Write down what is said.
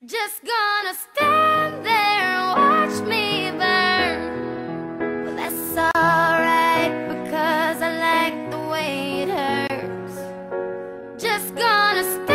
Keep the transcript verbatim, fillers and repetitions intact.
Just gonna stand there and watch me burn. Well, that's alright, because I like the way it hurts. Just gonna stand